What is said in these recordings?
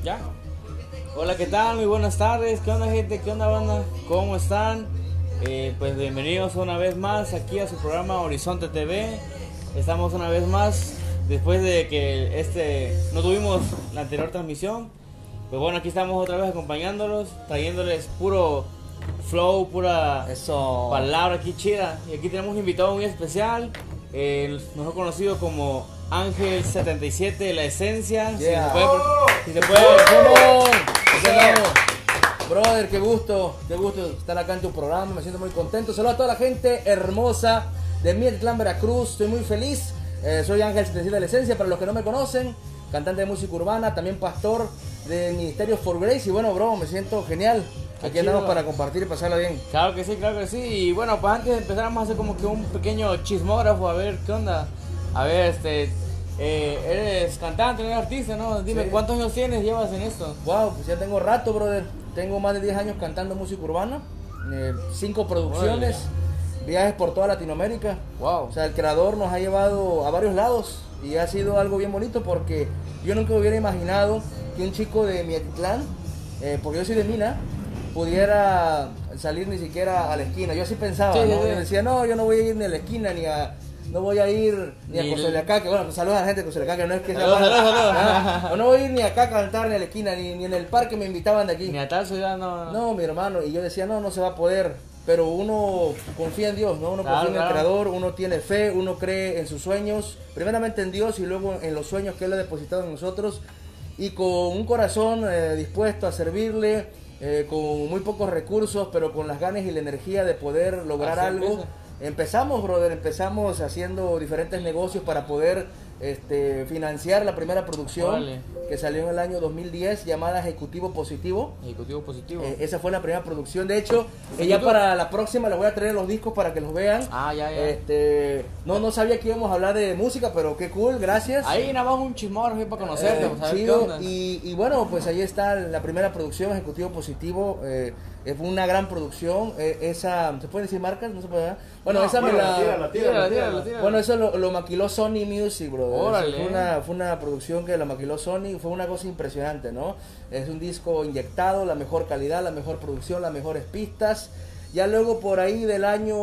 Ya. Hola, ¿qué tal? Muy buenas tardes. ¿Qué onda, gente? ¿Qué onda, banda? ¿Cómo están? Pues bienvenidos una vez más aquí a su programa Horizonte TV. Estamos una vez más después de que no tuvimos la anterior transmisión. Pues bueno, aquí estamos otra vez acompañándolos, trayéndoles puro flow, pura Eso. palabra aquí chida. Y aquí tenemos un invitado muy especial, mejor conocido como Ángel77, la esencia. Yeah. Si se puede, ¡Vamos! Brother, qué gusto estar acá en tu programa, me siento muy contento. Saludos a toda la gente hermosa de Mietitlán, Veracruz, estoy muy feliz. Soy Ángel77 de la esencia, para los que no me conocen, cantante de música urbana, también pastor del Ministerio For Grace. Y bueno, bro, me siento genial. Aquí andamos para compartir y pasarla bien. Claro que sí, claro que sí. Y bueno, pues antes de empezar vamos a hacer como que un pequeño chismógrafo, a ver qué onda. A ver, eres cantante, eres artista, ¿no? Dime, Sí. ¿cuántos años llevas en esto? Wow, pues ya tengo rato, brother. Tengo más de 10 años cantando música urbana, 5 producciones, viajes por toda Latinoamérica. Wow. O sea, el creador nos ha llevado a varios lados y ha sido algo bien bonito porque yo nunca hubiera imaginado que un chico de Mietitlán, porque yo soy de Mina, pudiera salir ni siquiera a la esquina. Yo así pensaba, Sí, ¿no? sí. Yo decía, no, yo no voy a ir ni a la esquina no voy a ir ni a Ni Cozoleacaque. Bueno, pues saludos a la gente de Cozoleacaque, no es que sea Saludos, malo. saludos. Ah, no voy a ir ni acá a cantar ni a la esquina, ni en el parque me invitaban de aquí. Ni a tal ciudad, no. No, mi hermano, y yo decía, no se va a poder, pero uno confía en Dios, ¿no? Uno Claro, confía en el claro. Creador, uno tiene fe, uno cree en sus sueños, primeramente en Dios y luego en los sueños que Él ha depositado en nosotros, y con un corazón dispuesto a servirle, con muy pocos recursos, pero con las ganas y la energía de poder lograr Así algo. empieza. Empezamos haciendo diferentes negocios para poder financiar la primera producción. Órale. Que salió en el año 2010, llamada Ejecutivo Positivo. Ejecutivo positivo. Esa fue la primera producción. De hecho, ya para la próxima les voy a traer los discos para que los vean. Ah, ya. No sabía que íbamos a hablar de música, pero qué cool, gracias. Ahí nada más un chismógrafo ahí para conocerte, pues, a ver qué Chido. onda. Y bueno, pues ahí está la primera producción, Ejecutivo Positivo. Fue una gran producción. Esa, ¿se puede decir marcas? No se puede, ¿verdad? Bueno, esa me la... Tírala. Bueno, eso lo maquiló Sony Music, bro. Órale. Fue una producción que la maquiló Sony, fue una cosa impresionante, ¿no? Es un disco inyectado, la mejor calidad, la mejor producción, las mejores pistas. Ya luego por ahí del año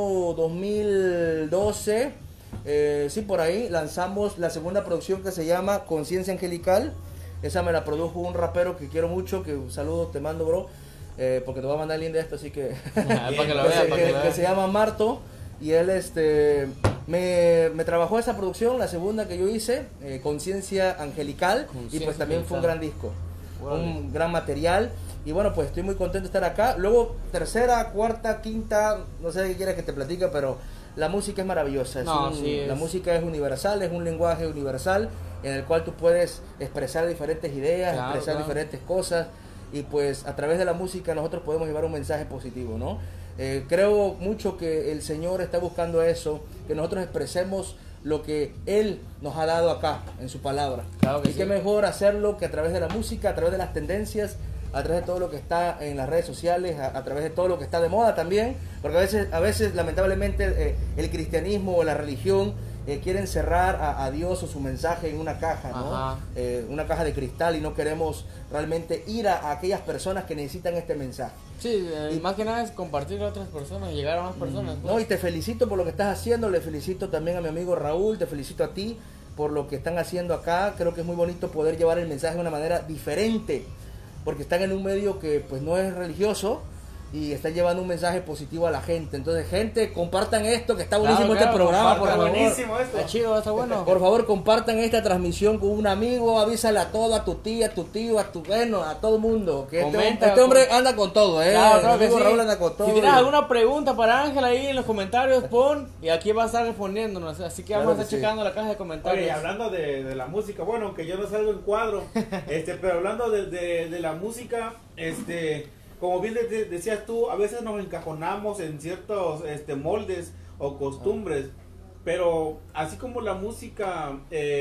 2012, sí, por ahí, lanzamos la segunda producción que se llama Conciencia Angelical. Esa me la produjo un rapero que quiero mucho, que un saludo te mando, bro, porque te voy a mandar el link de esto, así que... Para que lo vea, para que lo que vea. se llama Marto. Y él me trabajó esa producción, la segunda que yo hice, Conciencia Angelical, y Conciencia pues también fue un Angelical. gran disco, Órale. un gran material. Y bueno, pues estoy muy contento de estar acá. Luego, tercera, cuarta, quinta, no sé qué quieres que te platique, pero la música es maravillosa. La música es universal, es un lenguaje universal en el cual tú puedes expresar diferentes ideas, Claro, expresar claro. diferentes cosas. Y pues a través de la música nosotros podemos llevar un mensaje positivo, ¿no? Creo mucho que el Señor está buscando eso, que nosotros expresemos lo que Él nos ha dado acá en su palabra. Claro que Y sí. qué mejor hacerlo que a través de la música, a través de las tendencias, a través de todo lo que está en las redes sociales, a través de todo lo que está de moda también, porque a veces lamentablemente el cristianismo o la religión quieren cerrar a Dios o su mensaje en una caja, ¿no? Ajá. Una caja de cristal, y no queremos realmente ir a aquellas personas que necesitan este mensaje. Sí, más que nada es compartir a otras personas, llegar a más personas. No, y te felicito por lo que estás haciendo, le felicito también a mi amigo Raúl, te felicito a ti por lo que están haciendo acá. Creo que es muy bonito poder llevar el mensaje de una manera diferente, porque están en un medio que pues no es religioso y están llevando un mensaje positivo a la gente. Entonces, gente, compartan esto, que está buenísimo este programa, por favor. Buenísimo esto. Está chido, está bueno. Por favor, compartan esta transmisión con un amigo, avísale a todo, a tu tía, a tu tío, a todo el mundo. Que Comenta, este hombre anda con todo, Claro, claro Mi que amigo sí. Raúl anda con todo. Si tienes alguna pregunta para Ángel ahí en los comentarios, pon y aquí va a estar respondiéndonos. Así que vamos Claro a que estar sí. checando la caja de comentarios. Oye, hablando de la música, bueno, aunque yo no salgo en cuadro, pero hablando de la música, como bien decías tú, a veces nos encajonamos en ciertos moldes o costumbres, pero así como la música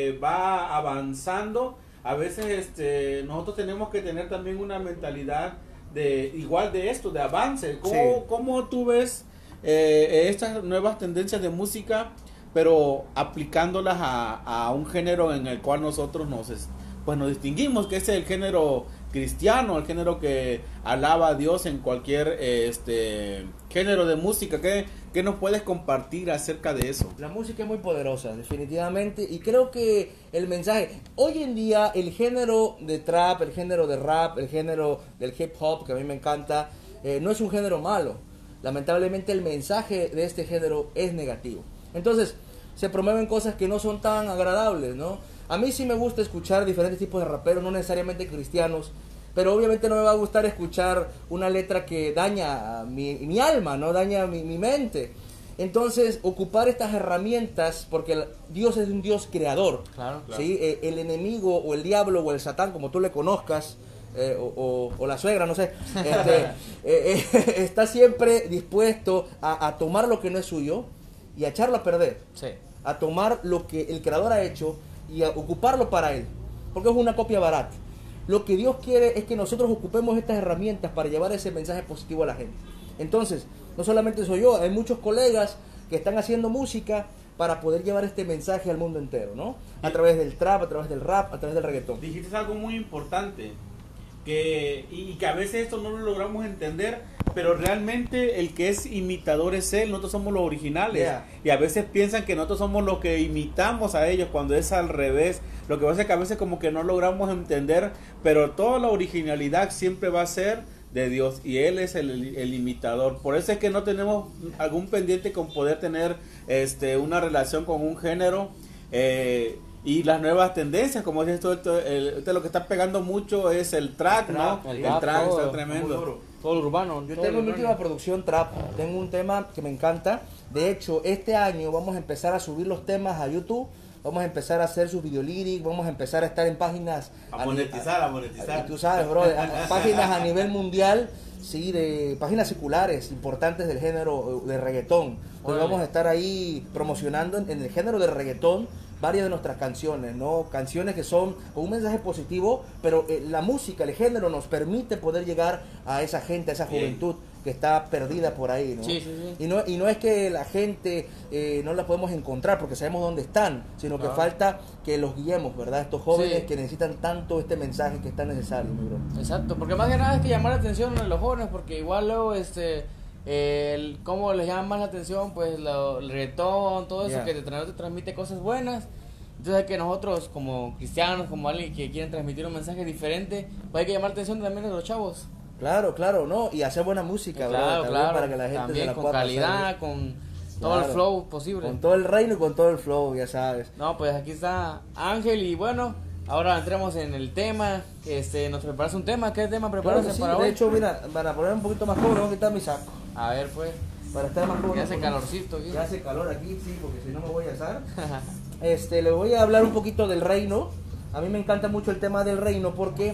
va avanzando, a veces nosotros tenemos que tener también una mentalidad igual de esto, de avance. ¿Cómo tú ves estas nuevas tendencias de música, pero aplicándolas a un género en el cual nosotros pues nos distinguimos, que es el género cristiano, el género que alaba a Dios en cualquier género de música. ¿Qué nos puedes compartir acerca de eso? La música es muy poderosa, definitivamente, y creo que el mensaje, hoy en día el género de trap, el género de rap, el género del hip hop, que a mí me encanta, no es un género malo. Lamentablemente el mensaje de este género es negativo. Entonces, se promueven cosas que no son tan agradables, ¿no? A mí sí me gusta escuchar diferentes tipos de raperos, no necesariamente cristianos, pero obviamente no me va a gustar escuchar una letra que daña mi alma, ¿no? Daña mi mente. Entonces, ocupar estas herramientas, porque Dios es un Dios creador. Claro. ¿Sí? El enemigo o el diablo o el satán, como tú le conozcas, o la suegra, no sé, está siempre dispuesto a tomar lo que no es suyo y a echarlo a perder. Sí. A tomar lo que el creador ha hecho y a ocuparlo para él, porque es una copia barata. Lo que Dios quiere es que nosotros ocupemos estas herramientas para llevar ese mensaje positivo a la gente. Entonces, no solamente soy yo, hay muchos colegas que están haciendo música para poder llevar este mensaje al mundo entero, ¿no? A través del trap, a través del rap, a través del reggaetón. Dijiste algo muy importante, y que a veces esto no lo logramos entender, pero realmente el que es imitador es él, nosotros somos los originales. Yeah. Y a veces piensan que nosotros somos los que imitamos a ellos, cuando es al revés. Lo que pasa es que a veces como que no logramos entender, pero toda la originalidad siempre va a ser de Dios, y él es el imitador. Por eso es que no tenemos algún pendiente con poder tener una relación con un género, y las nuevas tendencias, como dices tú, lo que está pegando mucho es el track, ¿no? El El track todo, está tremendo. Todo lo urbano. Yo todo tengo lo mi urbano. última producción trap, tengo un tema que me encanta. De hecho, este año vamos a empezar a subir los temas a YouTube, vamos a empezar a hacer sus videolírics, vamos a empezar a estar en páginas A monetizar. tú sabes, bro, páginas a nivel mundial, sí, de páginas seculares importantes del género de reggaetón. Entonces Órale. vamos a estar ahí promocionando en el género de reggaetón varias de nuestras canciones, ¿no? Canciones que son con un mensaje positivo, pero la música, el género nos permite poder llegar a esa gente, a esa Bien. juventud que está perdida por ahí, ¿no? Sí, sí, sí. Y no es que la gente no la podemos encontrar porque sabemos dónde están, sino que Claro. falta que los guiemos, ¿verdad? Estos jóvenes Sí. que necesitan tanto este mensaje que es tan necesario, mi bro. Exacto, porque más que nada es que llamar la atención a los jóvenes, porque igual luego cómo les llama más la atención, pues el reggaetón, todo eso Yeah. que te transmite cosas buenas. Entonces hay que nosotros como cristianos, como alguien que quieren transmitir un mensaje diferente, pues hay que llamar la atención también de los chavos. Claro, claro, ¿no? Y hacer buena música, ¿verdad? Claro, También claro. para que la gente También se la con pueda pasar calidad, bien. con todo el Claro. flow posible. Con todo el reino y con todo el flow, ya sabes. No, pues aquí está Ángel y bueno, ahora entremos en el tema. Nos preparas un tema, ¿qué tema Claro preparaste que sí. para De hoy? hecho, mira, para poner un poquito más cómodo, voy a quitar mi saco. A ver, pues, Para estar más cómodo. ya hace porque calorcito aquí. Ya hace calor aquí, sí, porque si no me voy a asar. Le voy a hablar un poquito del reino. A mí me encanta mucho el tema del reino porque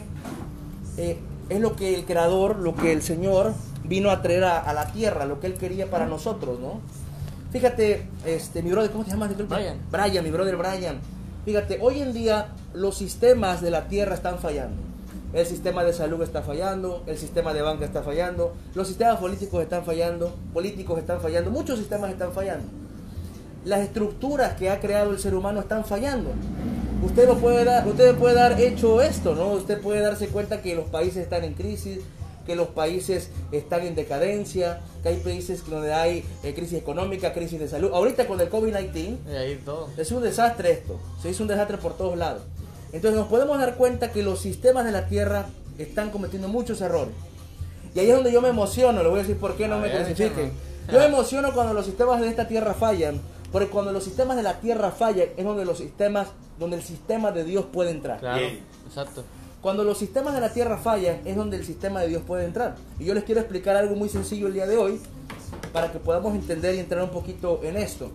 es lo que el creador, lo que el Señor vino a traer a la tierra, lo que Él quería para nosotros, ¿no? Fíjate, mi brother, ¿cómo te llamas? Brian. Brian, mi brother Brian. Fíjate, hoy en día los sistemas de la tierra están fallando. El sistema de salud está fallando, el sistema de banca está fallando, los sistemas políticos están fallando, muchos sistemas están fallando. Las estructuras que ha creado el ser humano están fallando. Usted puede dar hecho esto, ¿no? Usted puede darse cuenta que los países están en crisis, que los países están en decadencia, que hay países donde hay crisis económica, crisis de salud. Ahorita con el COVID-19 Y ahí todo. es un desastre esto, se hizo un desastre por todos lados. Entonces nos podemos dar cuenta que los sistemas de la tierra están cometiendo muchos errores. Y ahí es donde yo me emociono, le voy a decir por qué no A me ver, crucifiquen. échalo. Yo me emociono cuando los sistemas de esta tierra fallan, porque cuando los sistemas de la tierra fallan es donde el sistema de Dios puede entrar. Claro, Bien. exacto. Cuando los sistemas de la tierra fallan es donde el sistema de Dios puede entrar. Y yo les quiero explicar algo muy sencillo el día de hoy para que podamos entender y entrar un poquito en esto.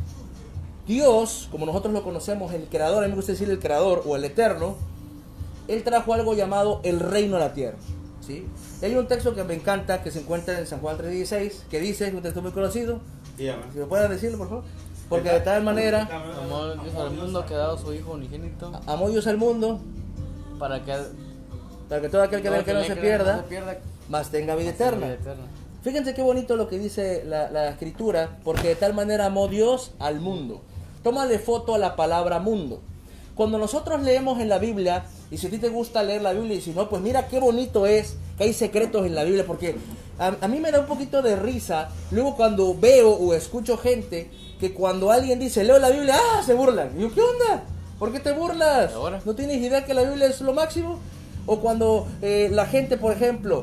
Dios, como nosotros lo conocemos, el creador, a mí me gusta decir el creador o el eterno, Él trajo algo llamado el reino a la tierra. ¿Sí? Y hay un texto que me encanta que se encuentra en San Juan 3:16 que dice, es un texto muy conocido, Dígame. si me pueden decirlo por favor, porque de tal manera Amó Dios al mundo que ha dado su Hijo unigénito amó Dios al mundo para que todo aquel que ve que no se pierda, mas tenga vida eterna. vida eterna. Fíjense qué bonito lo que dice la escritura, porque de tal manera amó Dios al mundo. Tómale foto a la palabra mundo. cuando nosotros leemos en la Biblia, y si a ti te gusta leer la Biblia, y si no, pues mira qué bonito es que hay secretos en la Biblia, porque a mí me da un poquito de risa, luego cuando veo o escucho gente que cuando alguien dice, leo la Biblia, ¡ah! Se burlan. Y yo, ¿qué onda? ¿Por qué te burlas? Ahora. ¿No tienes idea que la Biblia es lo máximo? O cuando la gente, por ejemplo,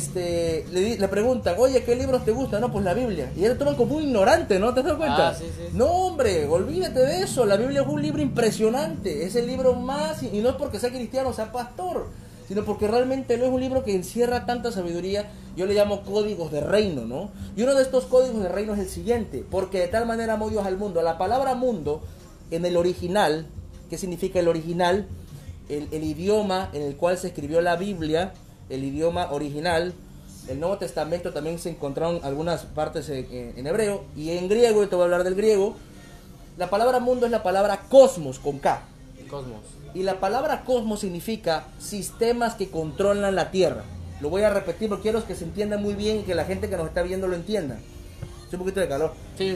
le preguntan, oye, ¿qué libros te gustan? No, pues la Biblia. Y ellos lo toman como un ignorante, ¿no? ¿Te das cuenta? Sí. No, hombre, olvídate de eso. La Biblia es un libro impresionante. Es el libro más, y no es porque sea cristiano o sea pastor, sino porque realmente no es un libro que encierra tanta sabiduría. Yo le llamo códigos de reino, ¿no? Y uno de estos códigos de reino es el siguiente: porque de tal manera amó Dios al mundo. La palabra mundo, en el original, ¿qué significa el original? El idioma en el cual se escribió la Biblia, el idioma original. El Nuevo Testamento también se encontraron algunas partes en hebreo y en griego, y te voy a hablar del griego. La palabra mundo es la palabra cosmos, con K. Cosmos. Y la palabra cosmos significa sistemas que controlan la Tierra. Lo voy a repetir porque quiero que se entienda muy bien y que la gente que nos está viendo lo entienda. Hace un poquito de calor. Sí.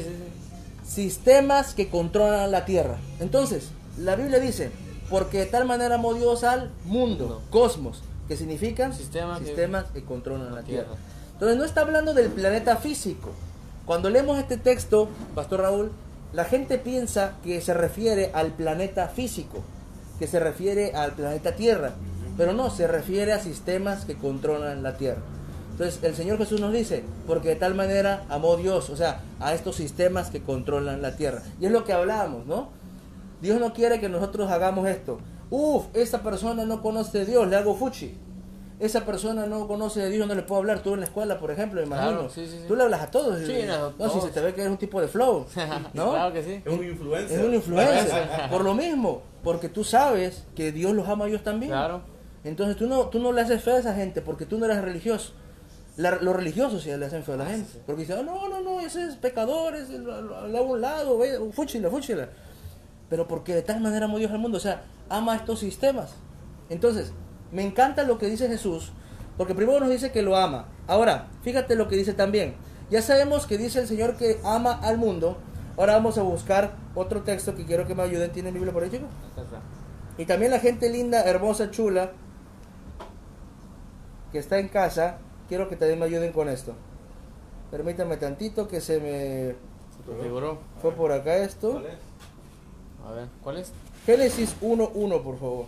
Sistemas que controlan la Tierra. Entonces, la Biblia dice, porque de tal manera amó Dios al mundo, cosmos, que significan sistemas que controlan la Tierra. Entonces no está hablando del planeta físico. Cuando leemos este texto, Pastor Raúl, la gente piensa que se refiere al planeta físico, que se refiere al planeta Tierra, pero no, se refiere a sistemas que controlan la Tierra. Entonces el Señor Jesús nos dice, porque de tal manera amó Dios, o sea, a estos sistemas que controlan la Tierra. Y es lo que hablábamos, ¿no? Dios no quiere que nosotros hagamos esto. Esa persona no conoce de Dios, le hago fuchi. Esa persona no conoce de Dios, no le puedo hablar. Tú en la escuela, por ejemplo, me imagino. Claro, sí. Tú le hablas a todos. Sí, no, todos. si se te ve que eres un tipo de flow, ¿no? Claro que sí. Es un influencer. Es un influencer. Por lo mismo, porque tú sabes que Dios los ama a ellos también. Claro. Entonces tú no le haces feo a esa gente porque tú no eres religioso. Los religiosos sí le hacen feo a la gente. Sí. Porque dicen, no, ese es pecador, le hago a un lado, fúchila. Pero porque de tal manera amó Dios al mundo, o sea, ama estos sistemas. Entonces, me encanta lo que dice Jesús, porque primero nos dice que lo ama. Ahora, fíjate lo que dice también. Ya sabemos que dice el Señor que ama al mundo. Ahora vamos a buscar otro texto que quiero que me ayuden. ¿Tienen Biblia por ahí, chicos? Y también la gente linda, hermosa, chula, que está en casa, quiero que también me ayuden con esto. Permítame tantito que se me Figuró. fue por acá esto. ¿Cuál es? A ver, ¿cuál es? Génesis 1:1, por favor.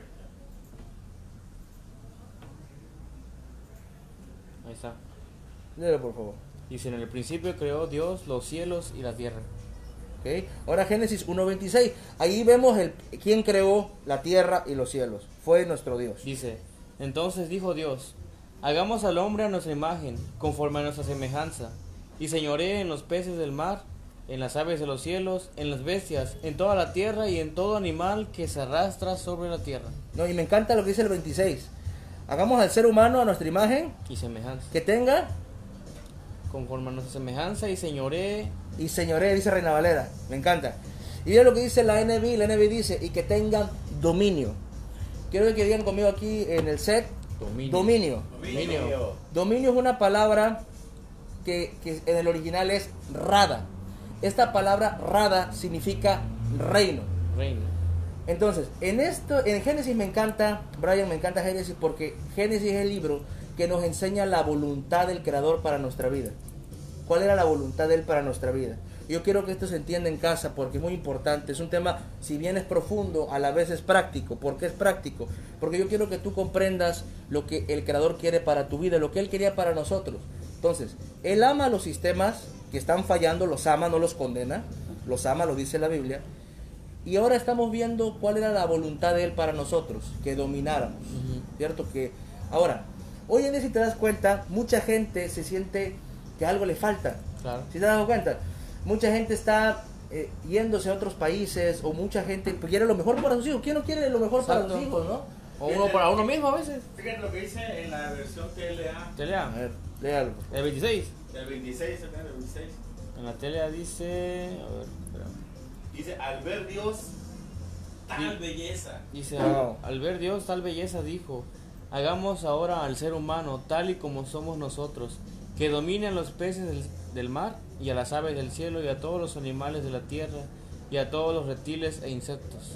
Ahí está. Léelo, por favor. Dice, en el principio creó Dios los cielos y la tierra. ¿Okay? Ahora Génesis 1:26. Ahí vemos quién creó la tierra y los cielos. Fue nuestro Dios. Dice, entonces dijo Dios, hagamos al hombre a nuestra imagen, conforme a nuestra semejanza, y señoree en los peces del mar, en las aves de los cielos, en las bestias, en toda la tierra y en todo animal que se arrastra sobre la tierra. No, y me encanta lo que dice el 26. Hagamos al ser humano a nuestra imagen, Y semejanza. que tenga Conforme a nuestra semejanza y señoree. y señoree, dice Reina Valera. Me encanta. Y mira lo que dice la NBI. La NBI dice, y que tengan dominio. Quiero que digan conmigo aquí en el set, dominio. Dominio es una palabra que en el original es rada. Esta palabra rada significa reino. Reino. Entonces, en Génesis me encanta, Brian, me encanta Génesis porque Génesis es el libro que nos enseña la voluntad del Creador para nuestra vida. ¿Cuál era la voluntad de Él para nuestra vida? Yo quiero que esto se entienda en casa porque es muy importante. Es un tema, si bien es profundo, a la vez es práctico. ¿Por qué es práctico? Porque yo quiero que tú comprendas lo que el Creador quiere para tu vida, lo que Él quería para nosotros. Entonces, Él ama los sistemas que están fallando, los ama, no los condena. Los ama, lo dice la Biblia. Y ahora estamos viendo cuál era la voluntad de Él para nosotros, que domináramos. ¿Cierto? Que ahora, hoy en día, si te das cuenta, mucha gente se siente que algo le falta. Claro. ¿Sí te das cuenta? Mucha gente está yéndose a otros países, o mucha gente quiere lo mejor para sus hijos. ¿Quién no quiere lo mejor para Exacto. sus hijos, no? O uno para uno mismo a veces. Fíjate lo que dice en la versión TLA Te A lea. ver, léalo. El 26. del 26, el 26. En la tele dice. A ver, espera. Dice, al ver Dios tal Sí. belleza. Dice, Wow. al ver Dios tal belleza dijo, hagamos ahora al ser humano tal y como somos nosotros, que domine a los peces del mar y a las aves del cielo y a todos los animales de la tierra y a todos los reptiles e insectos.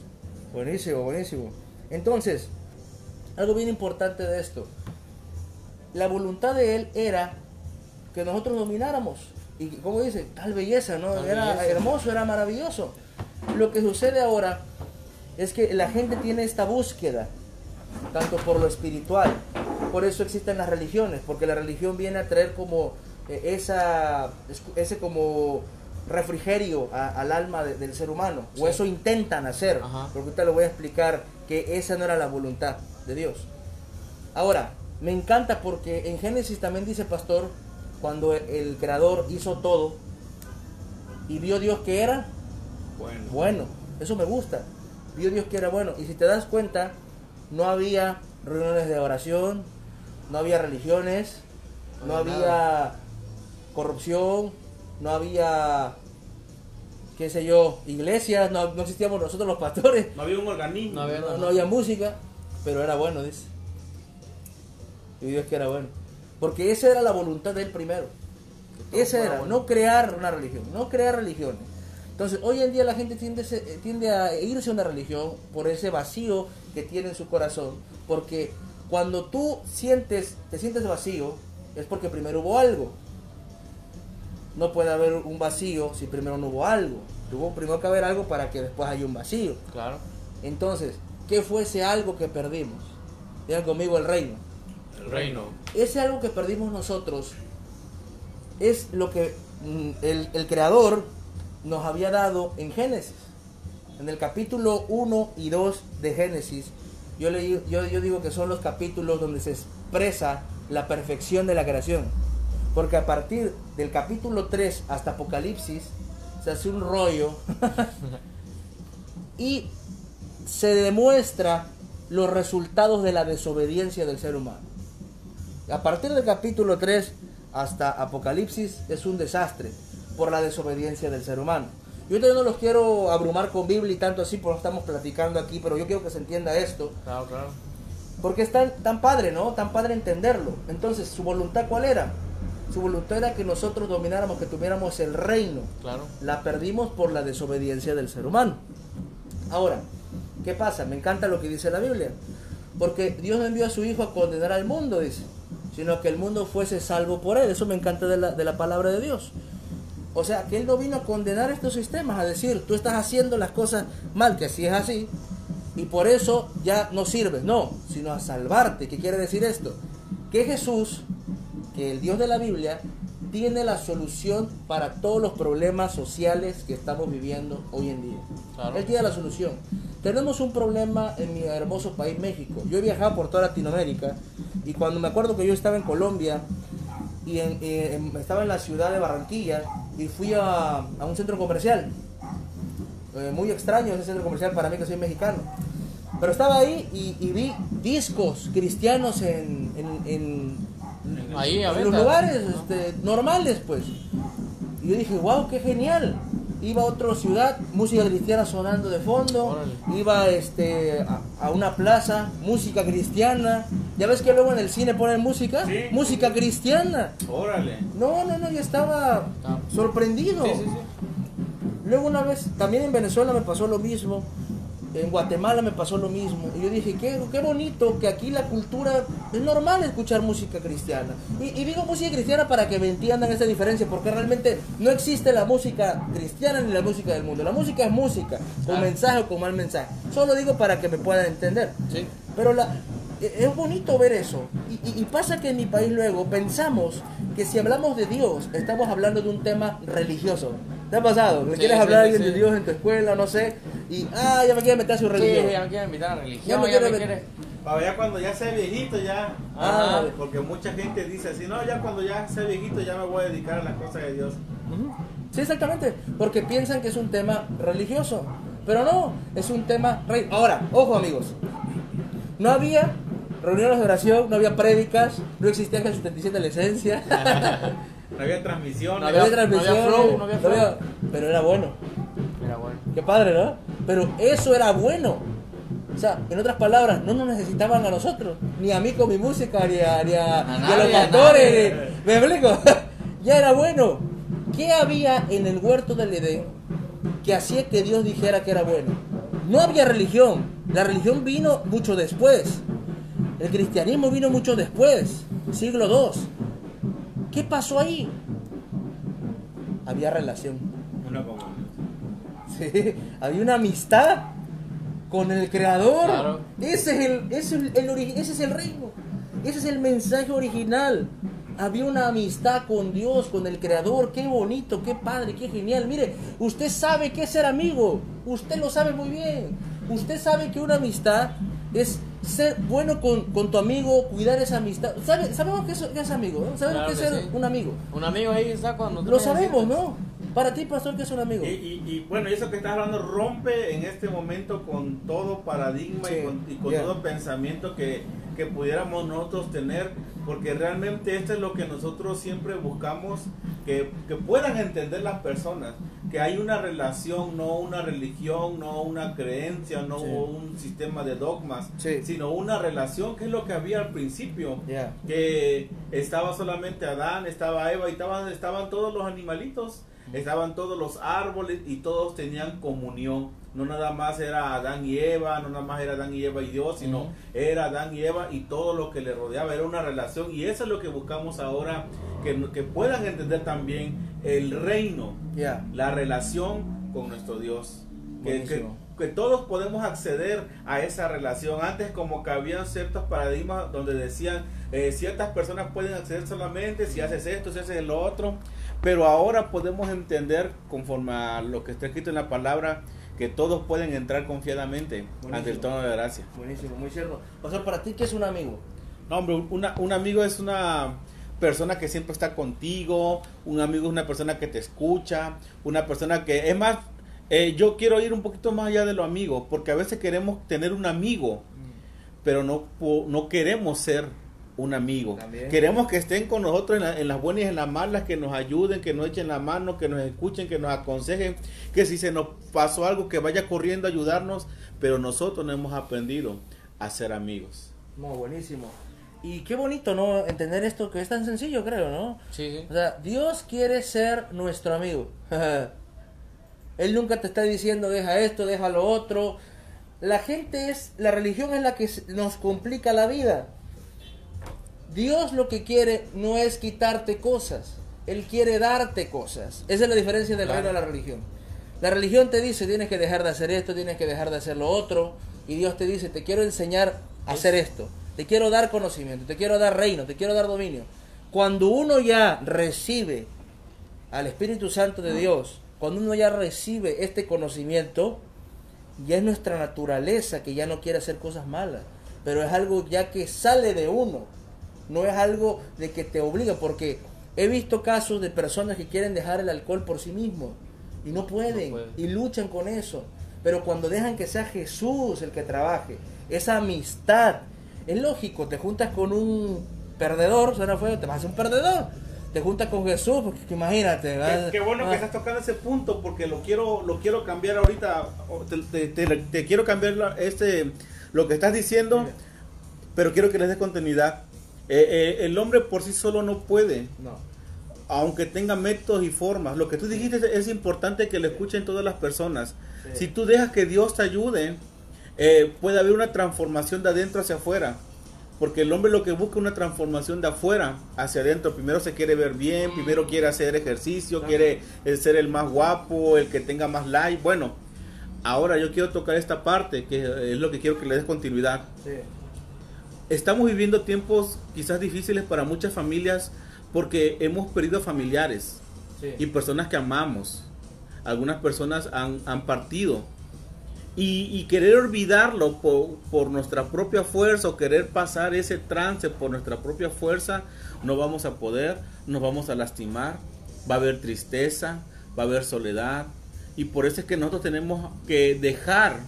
Buenísimo, buenísimo. Entonces, algo bien importante de esto. La voluntad de él era que nosotros domináramos. Y como dice, tal belleza, ¿no? Era hermoso, era maravilloso. Lo que sucede ahora es que la gente tiene esta búsqueda, tanto por lo espiritual. Por eso existen las religiones, porque la religión viene a traer como ese como refrigerio al alma del ser humano. Sí. O eso intentan hacer. Ajá. Porque ahorita le voy a explicar que esa no era la voluntad de Dios. Ahora, me encanta porque en Génesis también dice, pastor, cuando el creador hizo todo y vio Dios que era bueno. Eso me gusta. Vio Dios que era bueno. Y si te das cuenta, no había reuniones de oración, no había religiones, no había corrupción, no había, qué sé yo, iglesias, no existíamos nosotros los pastores. No había un organismo. No había música, pero era bueno, dice. Y Dios que era bueno. Porque esa era la voluntad de él primero. Esa era, bueno. No crear una religión, no crear religiones. Entonces, hoy en día la gente tiende a irse a una religión por ese vacío que tiene en su corazón. Porque cuando tú te sientes vacío, es porque primero hubo algo. No puede haber un vacío si primero no hubo algo. Tuvo primero que haber algo para que después haya un vacío. Claro. Entonces, ¿qué fue ese algo que perdimos? Digan conmigo, el reino. El reino. Ese algo que perdimos nosotros es lo que el Creador nos había dado en Génesis. En el capítulo 1 y 2 de Génesis, yo digo que son los capítulos donde se expresa la perfección de la creación. Porque a partir del capítulo 3 hasta Apocalipsis se hace un rollo y se demuestra los resultados de la desobediencia del ser humano. A partir del capítulo 3 hasta Apocalipsis es un desastre por la desobediencia del ser humano. Yo no los quiero abrumar con Biblia y tanto así, porque estamos platicando aquí, pero yo quiero que se entienda esto. Claro. Porque es tan padre, ¿no? Tan padre entenderlo. Entonces, ¿su voluntad cuál era? Su voluntad era que nosotros domináramos, que tuviéramos el reino. Claro. La perdimos por la desobediencia del ser humano. Ahora, ¿qué pasa? Me encanta lo que dice la Biblia. Porque Dios no envió a su Hijo a condenar al mundo, dice, sino que el mundo fuese salvo por él. Eso me encanta de la palabra de Dios. O sea, que Él no vino a condenar estos sistemas, a decir, tú estás haciendo las cosas mal, que así es así, y por eso ya no sirves. No, sino a salvarte. ¿Qué quiere decir esto? Que Jesús, que el Dios de la Biblia, tiene la solución para todos los problemas sociales que estamos viviendo hoy en día. Claro. Él tiene la solución. Tenemos un problema en mi hermoso país, México. Yo he viajado por toda Latinoamérica, y cuando me acuerdo que yo estaba en Colombia, y estaba en la ciudad de Barranquilla, y fui a un centro comercial. Muy extraño ese centro comercial para mí, que soy mexicano. Pero estaba ahí y vi discos cristianos en los lugares normales, pues. Y yo dije, wow, qué genial. Iba a otra ciudad, música cristiana sonando de fondo. Órale. Iba a una plaza, música cristiana. ¿Ya ves que luego en el cine ponen música? Sí. Música cristiana. Órale. No, yo estaba sorprendido. Sí. Luego una vez, también en Venezuela me pasó lo mismo. En Guatemala me pasó lo mismo. Y yo dije, qué bonito que aquí la cultura es normal escuchar música cristiana. Y digo música cristiana para que me entiendan esa diferencia, porque realmente no existe la música cristiana ni la música del mundo. La música es música, con mensaje o con mal mensaje. Solo digo para que me puedan entender. Sí. Pero es bonito ver eso. Y pasa que en mi país luego pensamos que si hablamos de Dios, estamos hablando de un tema religioso. ¿Te ha pasado? ¿Le quieres hablar a alguien de Dios en tu escuela? No sé. Y, ya me quiere meter a su religión. Sí, ya me quiere invitar a la religión. Ya me quiere. Para ya cuando ya sea viejito ya. Porque mucha gente dice así, no, ya cuando ya sea viejito ya me voy a dedicar a las cosas de Dios. Sí, exactamente. Porque piensan que es un tema religioso. Pero no, es un tema religioso. Ahora, ojo amigos. No había reuniones de oración, no había prédicas, no existía el 77 de la esencia. No había transmisión. No había flow. Pero era bueno. Era bueno. Qué padre, ¿no? Pero eso era bueno. O sea, en otras palabras, no nos necesitaban a nosotros. Ni a mí con mi música, ni a los pastores. ¿Me explico? Ya era bueno. ¿Qué había en el huerto del Edén que hacía que Dios dijera que era bueno? no había religión. La religión vino mucho después. El cristianismo vino mucho después, siglo II. ¿Qué pasó ahí? Había relación. Una comunión. Sí, había una amistad con el Creador. Claro. Ese es el reino. Ese es el mensaje original. Había una amistad con Dios, con el Creador. Qué bonito, qué padre, qué genial. Mire, usted sabe qué es ser amigo. Usted lo sabe muy bien. Usted sabe que una amistad es ser bueno con tu amigo, cuidar esa amistad. Sabemos qué es amigo, ¿no? Sabemos Claro qué es que ser sí. un amigo. Un amigo ahí está cuando tú Lo necesitas. sabemos, ¿no? Para ti, pastor, ¿qué es un amigo? Y bueno, y eso que estás hablando rompe en este momento con todo paradigma Sí, y con yeah. todo pensamiento que pudiéramos nosotros tener, porque realmente esto es lo que nosotros siempre buscamos, que puedan entender las personas, que hay una relación, no una religión, no una creencia, no Sí. un sistema de dogmas, Sí. sino una relación, que es lo que había al principio, Yeah. que estaba solamente Adán, estaba Eva y estaban todos los animalitos, estaban todos los árboles y todos tenían comunión. No nada más era Adán y Eva, no nada más era Adán y Eva y Dios, sino era Adán y Eva y todo lo que le rodeaba, era una relación, y eso es lo que buscamos ahora, que puedan entender también el reino, Yeah. la relación con nuestro Dios. Que Buenísimo. todos podemos acceder a esa relación. Antes como que habían ciertos paradigmas donde decían ciertas personas pueden acceder solamente si haces esto, si haces lo otro, pero ahora podemos entender conforme a lo que está escrito en la palabra, que todos pueden entrar confiadamente ante el trono de gracia. Buenísimo, muy cierto. O sea, para ti, ¿qué es un amigo? No, hombre, un amigo es una persona que siempre está contigo, un amigo es una persona que te escucha, una persona que, es más, yo quiero ir un poquito más allá de lo amigo, porque a veces queremos tener un amigo, pero no queremos ser un amigo. También. Queremos que estén con nosotros en las buenas y en las malas, que nos ayuden, que nos echen la mano, que nos escuchen, que nos aconsejen, que si se nos pasó algo, que vaya corriendo a ayudarnos, pero nosotros no hemos aprendido a ser amigos. No, buenísimo. Y qué bonito, ¿no? Entender esto que es tan sencillo, creo, ¿no? Sí, sí. O sea, Dios quiere ser nuestro amigo. Él nunca te está diciendo deja esto, deja lo otro. La religión es la que nos complica la vida. Dios lo que quiere no es quitarte cosas, Él quiere darte cosas. Esa es la diferencia del reino de la religión. La religión te dice tienes que dejar de hacer esto, tienes que dejar de hacer lo otro, y Dios te dice te quiero enseñar a hacer esto, te quiero dar conocimiento, te quiero dar reino, te quiero dar dominio. Cuando uno ya recibe al Espíritu Santo de Dios, cuando uno ya recibe este conocimiento, ya es nuestra naturaleza que ya no quiere hacer cosas malas, pero es algo ya que sale de uno, no es algo de que te obliga, porque he visto casos de personas que quieren dejar el alcohol por sí mismos y no pueden, y luchan con eso, pero cuando dejan que sea Jesús el que trabaje, esa amistad, es lógico, te juntas con un perdedor, suena feo, te vas a hacer un perdedor. Te juntas con Jesús, porque imagínate. Qué bueno que estás tocando ese punto, porque lo quiero cambiar ahorita. Te quiero cambiar lo que estás diciendo, pero quiero que les des continuidad. El hombre por sí solo no puede, No. aunque tenga métodos y formas. Lo que tú dijiste es importante que lo escuchen todas las personas. Sí. Si tú dejas que Dios te ayude, puede haber una transformación de adentro hacia afuera. Porque el hombre lo que busca es una transformación de afuera hacia adentro. Primero se quiere ver bien, primero quiere hacer ejercicio, quiere ser el más guapo, el que tenga más like. Bueno, ahora yo quiero tocar esta parte, que es lo que quiero que le des continuidad. Sí. Estamos viviendo tiempos quizás difíciles para muchas familias porque hemos perdido familiares Sí. y personas que amamos. Algunas personas han partido. Y querer olvidarlo por nuestra propia fuerza, o querer pasar ese trance por nuestra propia fuerza, no vamos a poder, nos vamos a lastimar, va a haber tristeza, va a haber soledad, y por eso es que nosotros tenemos que dejar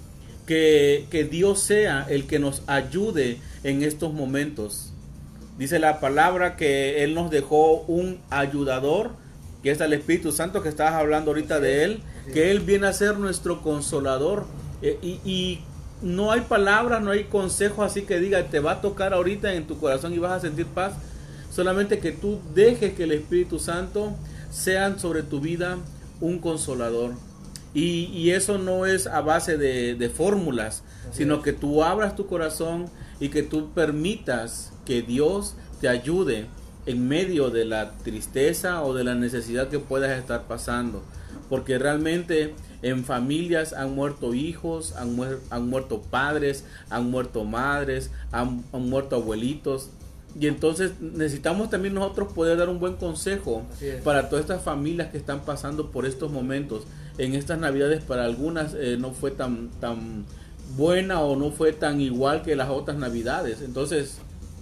que Dios sea el que nos ayude en estos momentos. Dice la palabra que Él nos dejó un ayudador, que es el Espíritu Santo, que estabas hablando ahorita de Él, que Él viene a ser nuestro consolador, y no hay palabras, no hay consejos así que diga te va a tocar ahorita en tu corazón y vas a sentir paz. Solamente que tú dejes que el Espíritu Santo sea sobre tu vida un consolador. Y eso no es a base de fórmulas, sino que tú abras tu corazón y que tú permitas que Dios te ayude en medio de la tristeza o de la necesidad que puedas estar pasando. Porque realmente en familias han muerto hijos, han muerto padres, han muerto madres, han muerto abuelitos. Y entonces necesitamos también nosotros poder dar un buen consejo para todas estas familias que están pasando por estos momentos. En estas navidades para algunas no fue tan buena o no fue tan igual que las otras navidades. Entonces,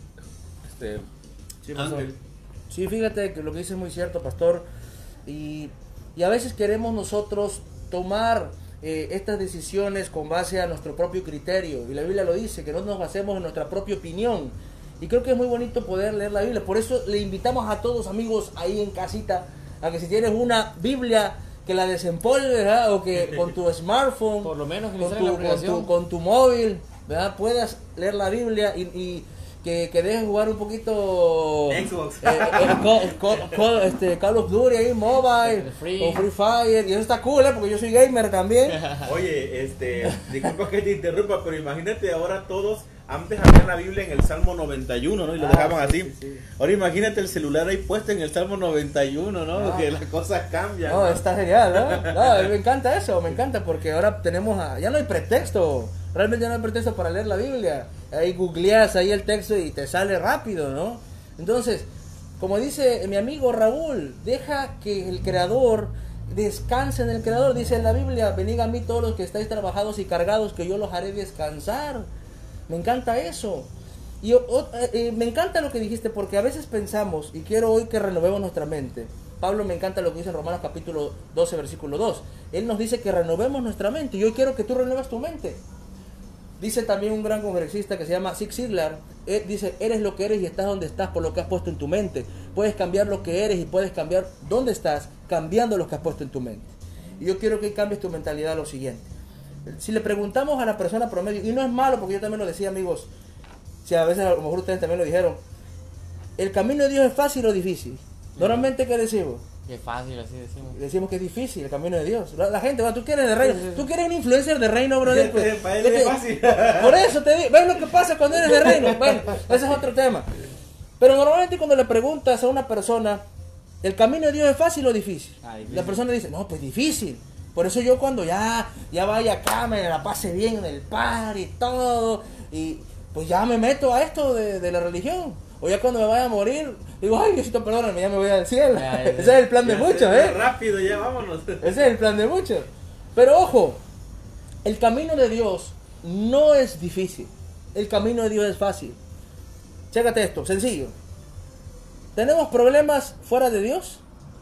sí, Ángel. Sí, fíjate que lo que dice es muy cierto, pastor. Y a veces queremos nosotros tomar estas decisiones con base a nuestro propio criterio. Y la Biblia lo dice, que no nos basemos en nuestra propia opinión. Y creo que es muy bonito poder leer la Biblia. Por eso le invitamos a todos, amigos, ahí en casita, a que si tienes una Biblia, que la desempolves, ¿verdad? O que con tu smartphone, por lo menos con tu móvil, ¿verdad? Puedas leer la Biblia y que dejes jugar un poquito Xbox, Call of Duty ahí, mobile, o Free Fire, y eso está cool, porque yo soy gamer también. Oye, disculpa que te interrumpa, pero imagínate ahora todos, antes había la Biblia en el Salmo 91, ¿no? Y lo dejaban así. Sí. Ahora imagínate el celular ahí puesto en el Salmo 91, ¿no? Porque las cosas cambian. No, está genial, ¿no? No, me encanta eso, me encanta, porque ahora tenemos, ya no hay pretexto. Realmente ya no hay pretexto para leer la Biblia. Ahí googleas ahí el texto y te sale rápido, ¿no? Entonces, como dice mi amigo Raúl, deja que el Creador descanse en el Creador. Dice en la Biblia, venid a mí todos los que estáis trabajados y cargados, que yo los haré descansar. Me encanta eso. Y me encanta lo que dijiste, porque a veces pensamos, y quiero hoy que renovemos nuestra mente. Pablo, me encanta lo que dice en Romanos capítulo 12, versículo 2. Él nos dice que renovemos nuestra mente. Y hoy quiero que tú renueves tu mente. Dice también un gran conferencista que se llama Zig Ziglar, dice, eres lo que eres y estás donde estás por lo que has puesto en tu mente. Puedes cambiar lo que eres y puedes cambiar dónde estás cambiando lo que has puesto en tu mente. Y yo quiero que cambies tu mentalidad a lo siguiente. Si le preguntamos a la persona promedio, y no es malo porque yo también lo decía, amigos, si a veces a lo mejor ustedes también lo dijeron, ¿el camino de Dios es fácil o difícil? Normalmente, ¿qué decimos? Que es fácil, así decimos. Decimos que es difícil el camino de Dios. La gente, tú quieres de reino, tú quieres un influencer de reino, brother. Pues, para él es fácil. Por eso te digo, ¿ves lo que pasa cuando eres de reino? Bueno, ese es otro tema. Pero normalmente cuando le preguntas a una persona, ¿el camino de Dios es fácil o difícil? La persona dice, no, pues difícil. Por eso yo cuando ya vaya acá, me la pase bien en el par y todo, y pues ya me meto a esto de la religión. O ya cuando me vaya a morir, digo, ay, Diosito, perdóname, ya me voy al cielo. Ese es el plan de muchos, Rápido, ya vámonos. Ese es el plan de muchos. Pero ojo, el camino de Dios no es difícil. El camino de Dios es fácil. Chécate esto, sencillo. ¿Tenemos problemas fuera de Dios?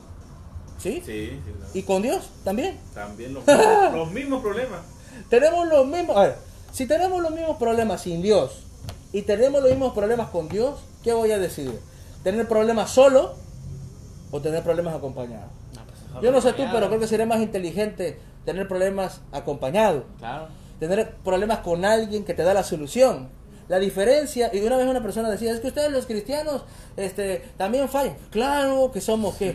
¿Sí? Sí, claro. ¿Y con Dios también? También los mismos problemas. Tenemos los mismos. A ver, si tenemos los mismos problemas sin Dios y tenemos los mismos problemas con Dios, ¿qué voy a decidir? ¿Tener problemas solo o tener problemas acompañados? No, pues yo no sé tú, pero creo que sería más inteligente tener problemas acompañados. Claro. Tener problemas con alguien que te da la solución. La diferencia, y una vez una persona decía, es que ustedes los cristianos también fallan. Claro que somos, ¿qué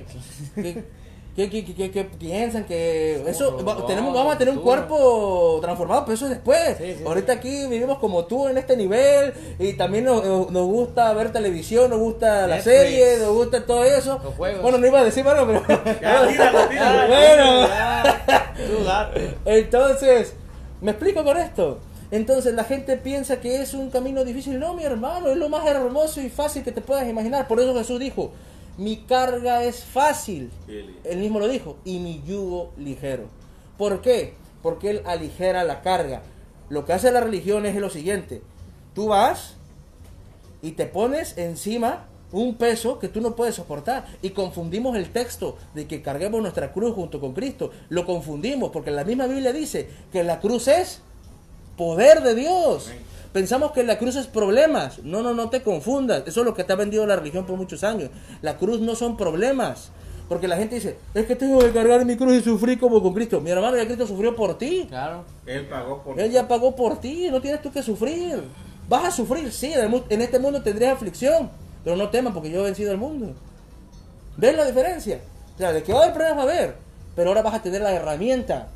piensan? Que eso vamos a tener un cuerpo transformado, pero eso es después. Sí, ahorita aquí vivimos como tú en este nivel, y también nos gusta ver televisión, nos gusta la serie, nos gusta todo eso. Los juegos. Bueno, no iba a decir, bueno, pero Bueno, entonces, ¿me explico con esto? Entonces la gente piensa que es un camino difícil. No, mi hermano, es lo más hermoso y fácil que te puedas imaginar. Por eso Jesús dijo, mi carga es fácil. Él mismo lo dijo, y mi yugo ligero. ¿Por qué? Porque Él aligera la carga. Lo que hace la religión es lo siguiente. Tú vas y te pones encima un peso que tú no puedes soportar. Y confundimos el texto de que carguemos nuestra cruz junto con Cristo. Lo confundimos porque la misma Biblia dice que la cruz es poder de Dios. Pensamos que la cruz es problemas. No te confundas. Eso es lo que te ha vendido la religión por muchos años. La cruz no son problemas. Porque la gente dice, es que tengo que cargar mi cruz y sufrir como con Cristo. Mi hermano, ya Cristo sufrió por ti. Claro. Él pagó por ti. Él ya pagó por ti. No tienes tú que sufrir. Vas a sufrir, sí. En este mundo tendrías aflicción. Pero no temas porque yo he vencido el mundo. ¿Ves la diferencia? O sea, de que va a haber problemas, va a haber. Pero ahora vas a tener la herramienta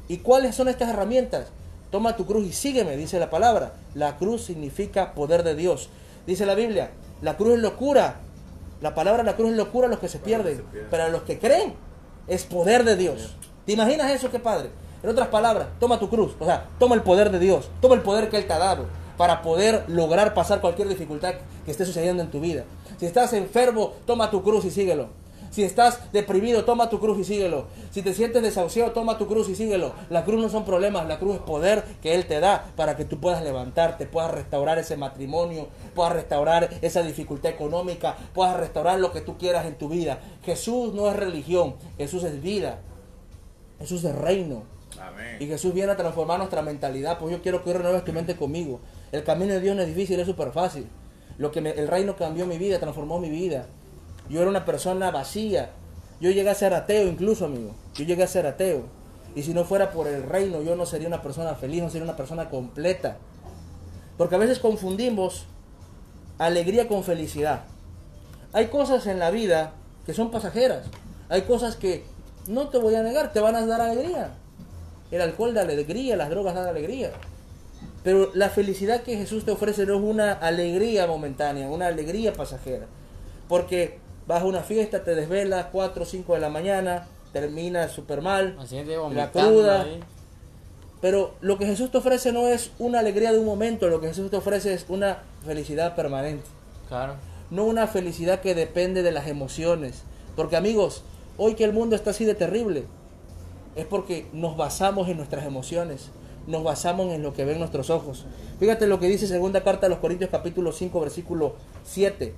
¿Y cuáles son estas herramientas? Toma tu cruz y sígueme, dice la palabra. La cruz significa poder de Dios. Dice la Biblia, la cruz es locura. La palabra la cruz es locura a los que se pierden, pero a los que creen es poder de Dios. ¿Te imaginas eso? Qué padre. En otras palabras, toma tu cruz, o sea, toma el poder de Dios, toma el poder que Él te ha dado para poder lograr pasar cualquier dificultad que esté sucediendo en tu vida. Si estás enfermo, toma tu cruz y síguelo. Si estás deprimido, toma tu cruz y síguelo. Si te sientes desahuciado, toma tu cruz y síguelo. La cruz no son problemas, la cruz es poder que Él te da para que tú puedas levantarte, puedas restaurar ese matrimonio, puedas restaurar esa dificultad económica, puedas restaurar lo que tú quieras en tu vida. Jesús no es religión, Jesús es vida, Jesús es reino. Amén. Y Jesús viene a transformar nuestra mentalidad. Pues yo quiero que renueves tu mente conmigo. El camino de Dios no es difícil, es súper fácil. El reino cambió mi vida, transformó mi vida. Yo era una persona vacía. Yo llegué a ser ateo incluso, amigo. Yo llegué a ser ateo. Y si no fuera por el reino, yo no sería una persona feliz, no sería una persona completa. Porque a veces confundimos alegría con felicidad. Hay cosas en la vida que son pasajeras. Hay cosas que, no te voy a negar, te van a dar alegría. El alcohol da alegría, las drogas dan alegría. Pero la felicidad que Jesús te ofrece no es una alegría momentánea, una alegría pasajera. Porque vas a una fiesta, te desvelas 4 o 5 de la mañana, terminas súper mal, la cruda. Ahí. Pero lo que Jesús te ofrece no es una alegría de un momento, lo que Jesús te ofrece es una felicidad permanente. Claro. No una felicidad que depende de las emociones. Porque amigos, hoy que el mundo está así de terrible, es porque nos basamos en nuestras emociones, nos basamos en lo que ven nuestros ojos. Fíjate lo que dice segunda carta a los Corintios capítulo 5 versículo 7.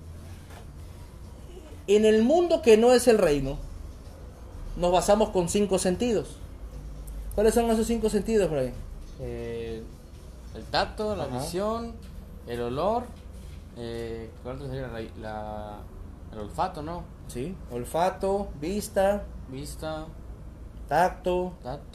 En el mundo que no es el reino, nos basamos con 5 sentidos. ¿Cuáles son esos 5 sentidos, Brian? El tacto, la visión, el olor, ¿cuál sería el olfato, no? Sí, olfato, vista, tacto,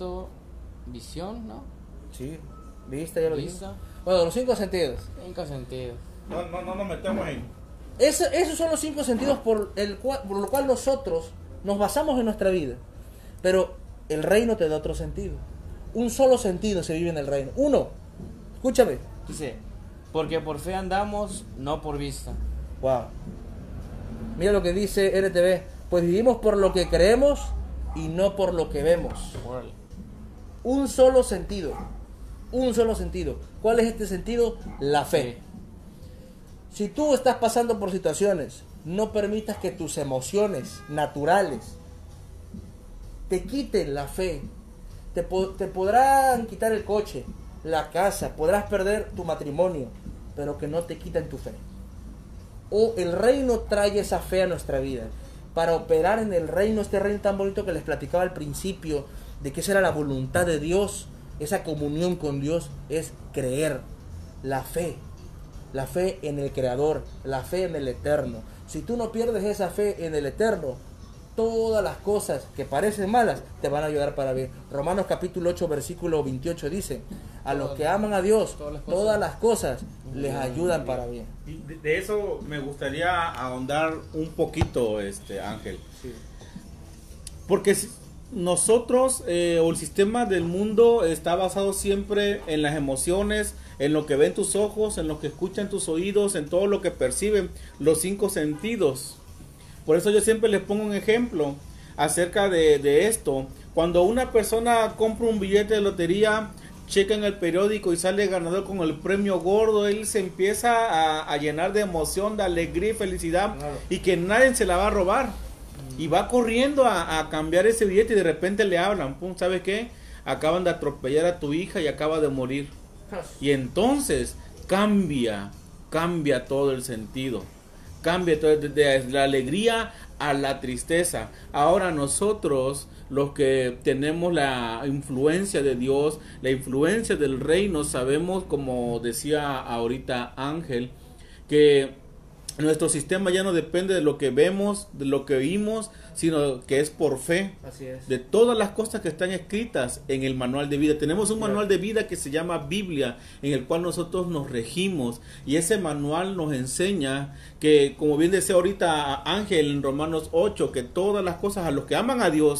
visión, ¿no? Sí, vista, ya lo dije. Vista. Bueno, los 5 sentidos. 5 sentidos. No nos metemos en... Esos son los 5 sentidos por lo cual nosotros nos basamos en nuestra vida. Pero el reino te da otro sentido. Un solo sentido se vive en el reino. Uno, escúchame. Dice, porque por fe andamos, no por vista. Wow. Mira lo que dice RTV. Pues vivimos por lo que creemos y no por lo que vemos. Órale. Un solo sentido. Un solo sentido. ¿Cuál es este sentido? La fe. Si tú estás pasando por situaciones, no permitas que tus emociones naturales te quiten la fe. Te podrán quitar el coche, la casa, podrás perder tu matrimonio, pero que no te quiten tu fe. O el reino trae esa fe a nuestra vida. Para operar en el reino, este reino tan bonito que les platicaba al principio, de que esa era la voluntad de Dios, esa comunión con Dios, es creer, la fe en el Creador, la fe en el Eterno. Si tú no pierdes esa fe en el Eterno, todas las cosas que parecen malas te van a ayudar para bien. Romanos capítulo 8 versículo 28 dice, a los que aman a Dios, todas las cosas les ayudan para bien. Y de eso me gustaría ahondar un poquito, Ángel. Sí. Porque nosotros, o el sistema del mundo está basado siempre en las emociones, en lo que ven tus ojos, en lo que escuchan tus oídos, en todo lo que perciben los 5 sentidos. Por eso yo siempre les pongo un ejemplo acerca de esto. Cuando una persona compra un billete de lotería, checa en el periódico y sale ganador con el premio gordo, él se empieza a llenar de emoción, de alegría y felicidad, claro, y que nadie se la va a robar. Y va corriendo a cambiar ese billete y de repente le hablan, pum, ¿sabes qué? Acaban de atropellar a tu hija y acaba de morir. Y entonces cambia todo el sentido. Cambia todo, de la alegría a la tristeza. Ahora nosotros, los que tenemos la influencia de Dios, la influencia del reino, sabemos, como decía ahorita Ángel, que nuestro sistema ya no depende de lo que vemos, de lo que oímos, sino que es por fe. Así es. De todas las cosas que están escritas en el manual de vida. Tenemos un manual de vida que se llama Biblia, en el cual nosotros nos regimos. Y ese manual nos enseña que, como bien decía ahorita Ángel en Romanos 8, que todas las cosas a los que aman a Dios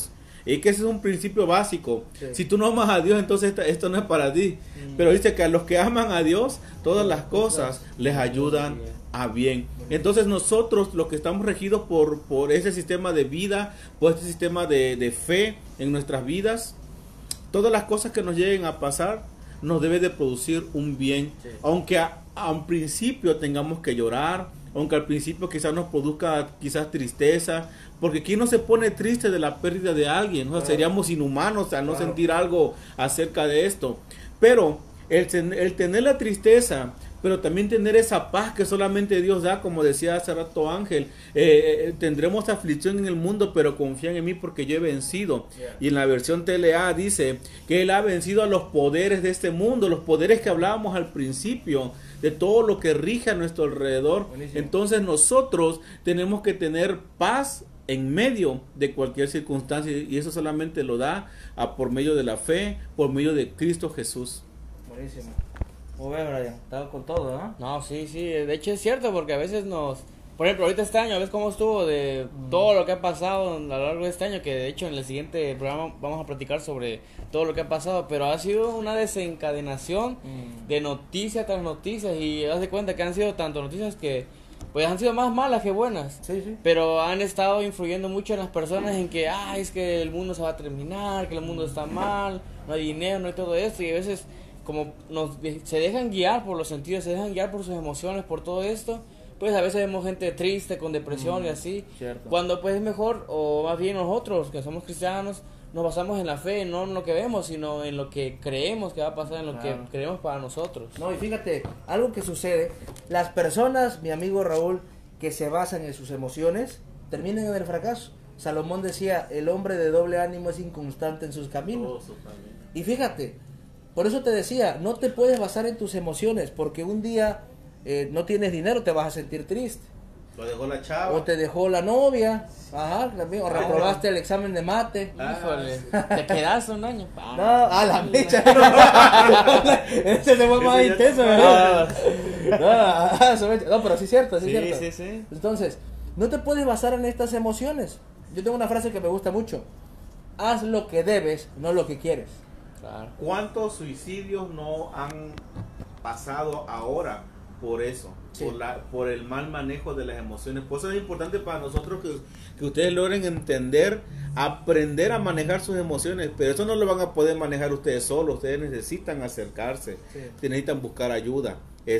Y que ese es un principio básico. Sí. Si tú no amas a Dios, entonces esto no es para ti. Pero dice que a los que aman a Dios, todas las cosas les ayudan a bien. Entonces nosotros, los que estamos regidos por ese sistema de vida, por este sistema de fe en nuestras vidas, todas las cosas que nos lleguen a pasar nos debe de producir un bien. Sí. Aunque a un principio tengamos que llorar, aunque al principio quizás nos produzca quizás tristeza, porque ¿quién no se pone triste de la pérdida de alguien? O sea, seríamos inhumanos al no sentir algo acerca de esto. Pero el tener la tristeza, pero también tener esa paz que solamente Dios da, como decía hace rato Ángel, tendremos aflicción en el mundo, pero confían en mí porque yo he vencido. Y en la versión TLA dice que Él ha vencido a los poderes de este mundo, los poderes que hablábamos al principio, de todo lo que rige a nuestro alrededor. Buenísimo. Entonces nosotros tenemos que tener paz en medio de cualquier circunstancia, y eso solamente lo da por medio de la fe, por medio de Cristo Jesús. Buenísimo. Muy bien, Brian. Estaba con todo, ¿no? No, sí, de hecho es cierto, porque a veces por ejemplo, ahorita este año, ¿ves cómo estuvo de todo lo que ha pasado a lo largo de este año? Que de hecho en el siguiente programa vamos a platicar sobre todo lo que ha pasado, pero ha sido una desencadenación de noticia tras noticia, y haz de cuenta que han sido tanto noticias que pues han sido más malas que buenas, Sí, sí. pero han estado influyendo mucho en las personas en que, es que el mundo se va a terminar, que el mundo está mal, no hay dinero, no hay todo esto, y a veces como se dejan guiar por los sentidos, se dejan guiar por sus emociones, por todo esto, pues a veces vemos gente triste, con depresión y así, Cierto. cuando pues es mejor, o más bien nosotros que somos cristianos, nos basamos en la fe, no en lo que vemos, sino en lo que creemos que va a pasar, en lo que creemos para nosotros. No, y fíjate, algo que sucede, las personas, mi amigo Raúl, que se basan en sus emociones, terminan en el fracaso. Salomón decía, el hombre de doble ánimo es inconstante en sus caminos. Y fíjate, por eso te decía, no te puedes basar en tus emociones, porque un día no tienes dinero, te vas a sentir triste. Lo dejó la chava. O te dejó la novia, o reprobaste el examen de mate. Híjole, te quedaste un año. No, a la mecha. Ese se fue más Ese ya intenso, te ¿verdad? No, pero sí es cierto, sí es Sí, cierto. sí, sí. Entonces, no te puedes basar en estas emociones. Yo tengo una frase que me gusta mucho. Haz lo que debes, no lo que quieres. Claro. ¿Cuántos suicidios no han pasado ahora por eso? Sí. Por el mal manejo de las emociones. Por eso es importante para nosotros Que ustedes logren entender, aprender a manejar sus emociones, pero eso no lo van a poder manejar ustedes solos. Ustedes necesitan acercarse, Sí. necesitan buscar ayuda.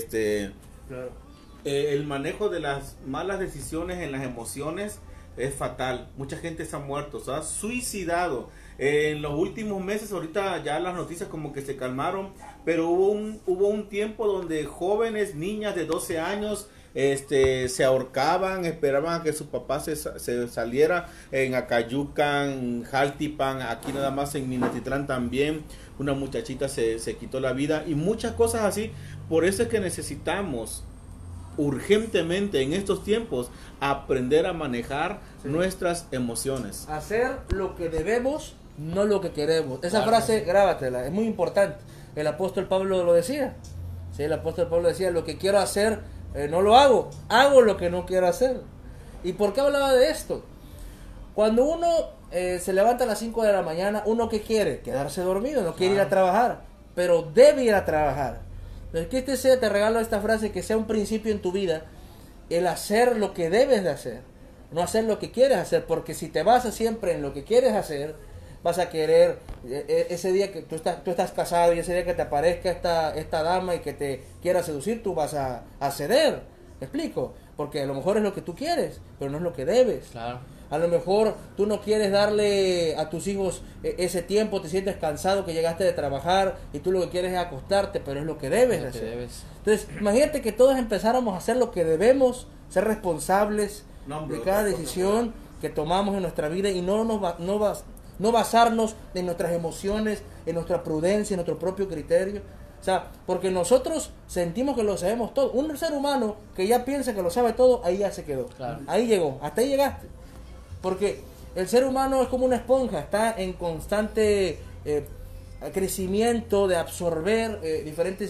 Claro. el manejo de las malas decisiones en las emociones es fatal. Mucha gente se ha muerto, se ha suicidado. En los últimos meses, ahorita ya las noticias como que se calmaron, pero hubo un tiempo donde jóvenes, niñas de 12 años, se ahorcaban, esperaban a que su papá se saliera. En Acayucan, Jaltipan, aquí nada más en Minatitlán también, una muchachita se quitó la vida, y muchas cosas así. Por eso es que necesitamos urgentemente en estos tiempos aprender a manejar nuestras emociones. Hacer lo que debemos, no lo que queremos. Esa Claro. frase, grábatela, es muy importante. El apóstol Pablo lo decía. Sí, el apóstol Pablo decía, lo que quiero hacer, no lo hago. Hago lo que no quiero hacer. ¿Y por qué hablaba de esto? Cuando uno se levanta a las 5 de la mañana, ¿uno qué quiere? Quedarse dormido, no quiere ir a trabajar. Pero debe ir a trabajar. Entonces, que te regalo esta frase, que sea un principio en tu vida, el hacer lo que debes de hacer, no hacer lo que quieres hacer, porque si te basas siempre en lo que quieres hacer, vas a querer, ese día que tú estás casado y ese día que te aparezca esta dama y que te quiera seducir, tú vas a ceder, ¿me explico? Porque a lo mejor es lo que tú quieres, pero no es lo que debes. Claro. A lo mejor tú no quieres darle a tus hijos ese tiempo, te sientes cansado que llegaste de trabajar y tú lo que quieres es acostarte, pero es lo que debes Lo que hacer. debes. Entonces, imagínate que todos empezáramos a hacer lo que debemos, ser responsables de cada decisión que tomamos en nuestra vida y no basarnos en nuestras emociones, en nuestra prudencia, en nuestro propio criterio. O sea, porque nosotros sentimos que lo sabemos todo. Un ser humano que ya piensa que lo sabe todo, ahí ya se quedó. Claro. Ahí llegó, hasta ahí llegaste. Porque el ser humano es como una esponja, está en constante crecimiento de absorber diferentes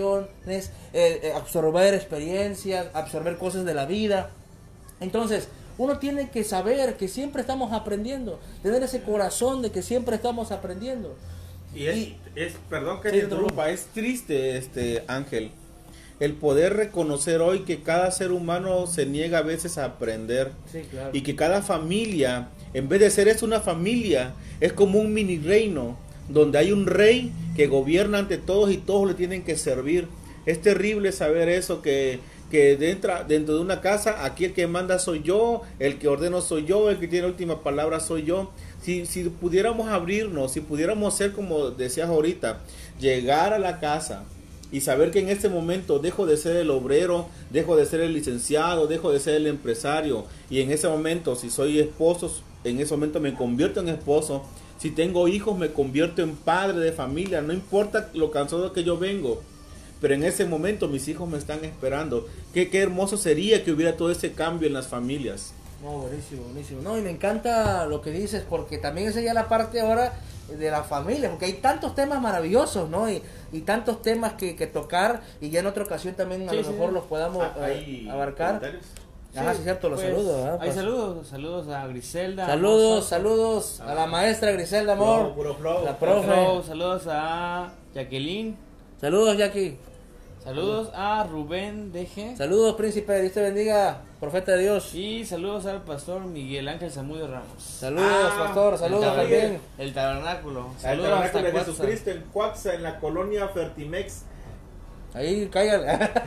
informaciones, absorber experiencias, absorber cosas de la vida. Entonces, uno tiene que saber que siempre estamos aprendiendo, tener ese corazón de que siempre estamos aprendiendo. Perdón que Sí, te interrumpa, es triste, Ángel, el poder reconocer hoy que cada ser humano se niega a veces a aprender. Sí, claro. Y que cada familia, en vez de ser una familia, es como un mini reino, donde hay un rey que gobierna ante todos y todos le tienen que servir. Es terrible saber eso, que dentro de una casa, aquí el que manda soy yo, el que ordeno soy yo, el que tiene la última palabra soy yo. Si pudiéramos abrirnos, si pudiéramos ser como decías ahorita, llegar a la casa y saber que en este momento dejo de ser el obrero, dejo de ser el licenciado, dejo de ser el empresario, y en ese momento, si soy esposo, en ese momento me convierto en esposo. Si tengo hijos, me convierto en padre de familia. No importa lo cansado que yo vengo, pero en ese momento mis hijos me están esperando. Qué hermoso sería que hubiera todo ese cambio en las familias. No, buenísimo, buenísimo. No, y me encanta lo que dices, porque también esa ya la parte ahora de la familia, porque hay tantos temas maravillosos, ¿no? Y tantos temas que tocar, y ya en otra ocasión también a lo mejor los podamos abarcar. Ajá, sí, cierto, los pues, saludos. Hay saludos a Griselda. Saludos a la maestra Griselda, amor. Flow. La profe. Saludos a Jacqueline. Saludos, Jackie. Saludos a Rubén DG. Saludos, príncipe. Dios te bendiga, profeta de Dios. Y saludos al pastor Miguel Ángel Zamudio Ramos. Saludos, pastor. Saludos también. El tabernáculo. El Saludos tabernáculo de hasta Jesucristo en Cuaxa, en la colonia Fertimex. Ahí, caigan.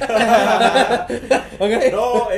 Okay. No,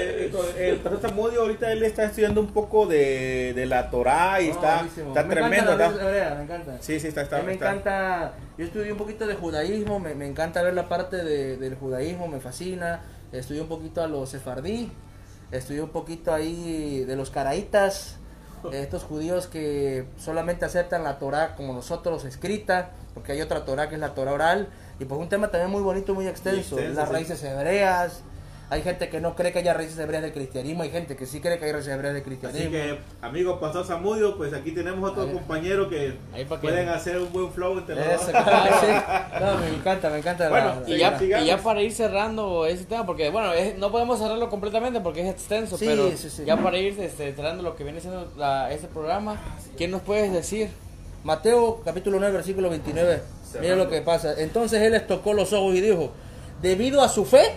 el pastor Zamudio ahorita él está estudiando un poco de la Torá y está tremendo, ¿no? Me encanta. Sí, está. Me encanta. Yo estudié un poquito de judaísmo, me encanta ver la parte del judaísmo, me fascina. Estudié un poquito a los sefardí, estudié un poquito ahí de los caraítas, estos judíos que solamente aceptan la Torá como nosotros escrita, porque hay otra Torá que es la Torá oral. Y pues un tema también muy bonito, muy extenso, las raíces hebreas. Hay gente que no cree que haya raíces hebreas del cristianismo, hay gente que sí cree que hay raíces hebreas del cristianismo. Así que, amigo pastor Zamudio, pues aquí tenemos otro compañero que pueden hacer un buen flow entre los dos. No, me encanta. Bueno, y ya para ir cerrando ese tema, porque bueno, no podemos cerrarlo completamente porque es extenso, sí, pero sí. Ya para ir cerrando lo que viene siendo este programa, ¿qué nos puedes decir? Mateo capítulo 9 versículo 29. Mira lo que pasa. Entonces él les tocó los ojos y dijo: debido a su fe,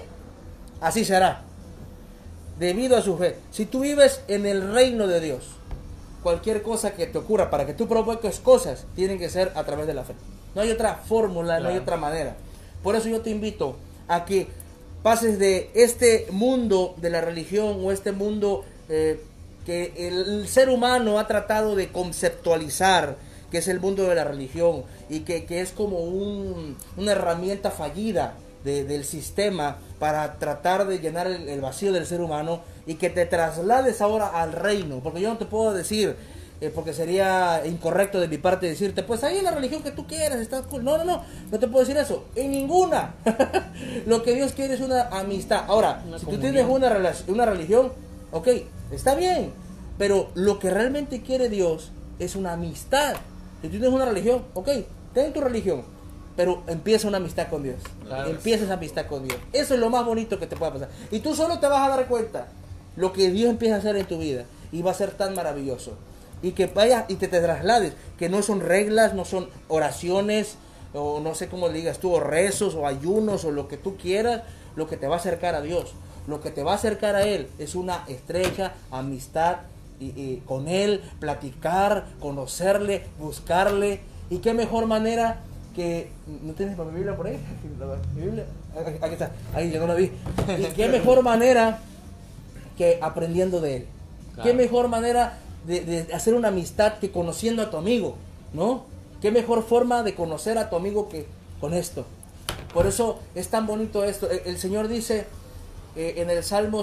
así será. Debido a su fe. Si tú vives en el reino de Dios, cualquier cosa que te ocurra para que tú provoques cosas, tienen que ser a través de la fe. No hay otra fórmula, no hay otra manera. Por eso yo te invito a que pases de este mundo de la religión o este mundo que el ser humano ha tratado de conceptualizar, que es el mundo de la religión, y que es como una herramienta fallida del sistema para tratar de llenar el vacío del ser humano, y que te traslades ahora al reino. Porque yo no te puedo decir, porque sería incorrecto de mi parte decirte, pues ahí en la religión que tú quieras, estás cool. No te puedo decir eso, en ninguna. Lo que Dios quiere es una amistad. Ahora, si tú tienes una religión, ok, está bien, pero lo que realmente quiere Dios es una amistad. Si tú tienes una religión, ok, ten tu religión, pero empieza una amistad con Dios. Claro. Empieza esa amistad con Dios. Eso es lo más bonito que te puede pasar. Y tú solo te vas a dar cuenta lo que Dios empieza a hacer en tu vida, y va a ser tan maravilloso. Y que vayas y te traslades, que no son reglas, no son oraciones, o no sé cómo le digas tú, o rezos, o ayunos, o lo que tú quieras. Lo que te va a acercar a Dios, lo que te va a acercar a Él, es una estrecha amistad y con Él, platicar, conocerle, buscarle. Y qué mejor manera que... ¿No tienes mi Biblia por ahí? ¿Mi Biblia? Aquí está, ahí yo no la vi. Y qué mejor manera que aprendiendo de Él. Claro. Qué mejor manera de hacer una amistad que conociendo a tu amigo, ¿no? Qué mejor forma de conocer a tu amigo que con esto. Por eso es tan bonito esto. El Señor dice en el Salmo